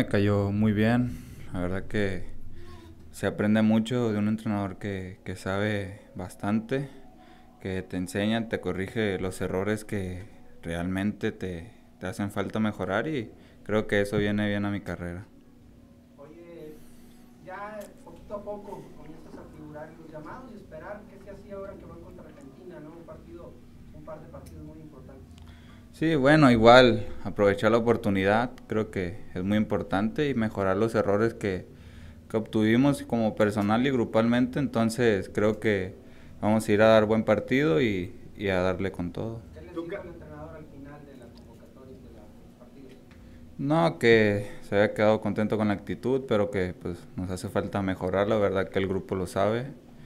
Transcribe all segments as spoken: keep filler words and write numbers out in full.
Me cayó muy bien, la verdad que se aprende mucho de un entrenador que, que sabe bastante, que te enseña, te corrige los errores que realmente te, te hacen falta mejorar y creo que eso viene bien a mi carrera. Oye, ya poquito a poco comienzas a figurar en los llamados y esperar qué se hacía ahora que van contra Argentina, ¿no? Un partido, un par de partidos muy importantes. Sí, bueno, igual aprovechar la oportunidad creo que es muy importante y mejorar los errores que, que obtuvimos como personal y grupalmente, entonces creo que vamos a ir a dar buen partido y, y a darle con todo. ¿Qué les dijo el entrenador al final de la convocatoria de, la, de los partidos? No, que se había quedado contento con la actitud, pero que pues nos hace falta mejorar, la verdad que el grupo lo sabe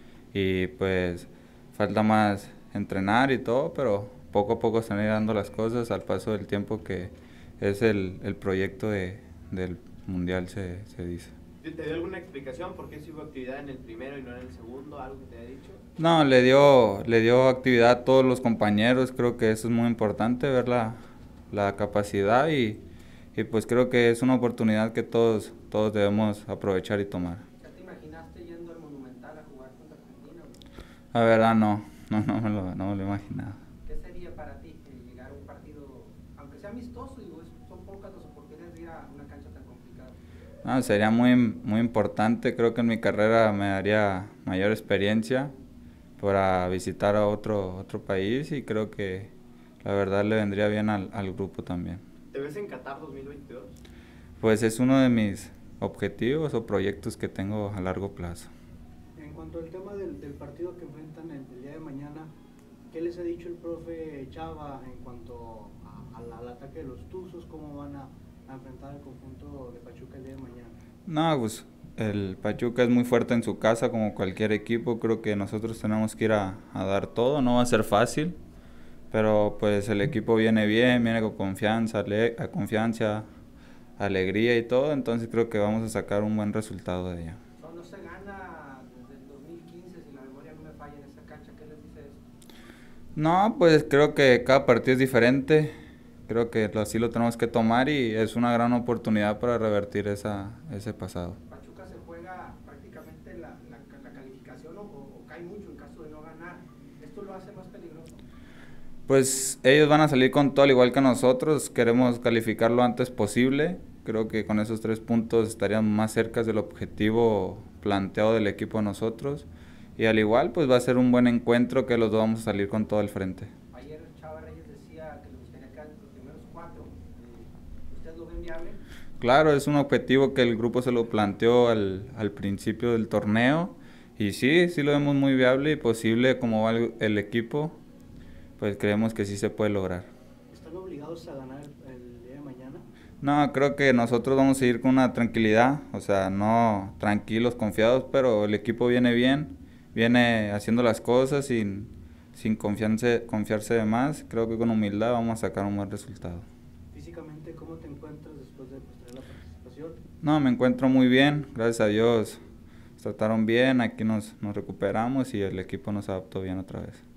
y pues falta más entrenar y todo, pero poco a poco se van a ir dando las cosas al paso del tiempo que es el, el proyecto de, del mundial se, se dice. ¿Te dio alguna explicación por qué sí hubo actividad en el primero y no en el segundo? ¿Algo que te haya dicho? No, le dio, le dio actividad a todos los compañeros, creo que eso es muy importante, ver la, la capacidad y, y pues creo que es una oportunidad que todos, todos debemos aprovechar y tomar. ¿Ya te imaginaste yendo al Monumental a jugar contra Argentina? ¿O no? La verdad no, no, no me lo, no me lo he imaginado. ¿Qué sería para ti eh, llegar a un partido, aunque sea amistoso, digo, es- son pocas las oportunidades de ir a una cancha tan complicada? No, sería muy, muy importante, creo que en mi carrera me daría mayor experiencia para visitar a otro, otro país y creo que la verdad le vendría bien al, al grupo también. ¿Te ves en Qatar dos mil veintidós? Pues es uno de mis objetivos o proyectos que tengo a largo plazo. En cuanto al tema del, del partido que enfrentan el, el día de mañana, ¿qué les ha dicho el profe Chava en cuanto a- al, al ataque de los Tuzos? ¿Cómo van a, a enfrentar al conjunto de Pachuca el día de mañana? No, pues el Pachuca es muy fuerte en su casa como cualquier equipo, creo que nosotros tenemos que ir a, a dar todo, no va a ser fácil, pero pues el equipo viene bien, viene con confianza, ale- a confianza, alegría y todo, entonces creo que vamos a sacar un buen resultado de ella. No, no se gana desde el dos mil quince, si la memoria no me falla en esa cancha. ¿Qué les dice eso? No, pues creo que cada partido es diferente, creo que lo- así lo tenemos que tomar y es una gran oportunidad para revertir esa, ese pasado. Pachuca se juega prácticamente la, la, la calificación o, o, o cae mucho en caso de no ganar. ¿Esto lo hace más peligroso? Pues ellos van a salir con todo al igual que nosotros, queremos calificar lo antes posible, creo que con esos tres puntos estaríamos más cerca del objetivo planteado del equipo de nosotros y al igual pues va a ser un buen encuentro que los dos vamos a salir con todo al frente. Ayer Chava Reyes decía que le gustaría quedar entre los primeros cuatro. Eh, ¿Usted lo ve viable? Claro, es un objetivo que el grupo se lo planteó al, al principio del torneo y sí, sí lo vemos muy viable y posible como va el, el equipo, pues creemos que sí se puede lograr. ¿Están obligados a ganar el, el día de mañana? No, creo que nosotros vamos a ir con una tranquilidad, o sea, no tranquilos, confiados, pero el equipo viene bien, viene haciendo las cosas sin, sin confiarse, confiarse de más. Creo que con humildad vamos a sacar un buen resultado. Físicamente, ¿cómo te encuentras después de pues, tener la participación? No, me encuentro muy bien, gracias a Dios. Nos trataron bien, aquí nos, nos recuperamos y el equipo nos adaptó bien otra vez.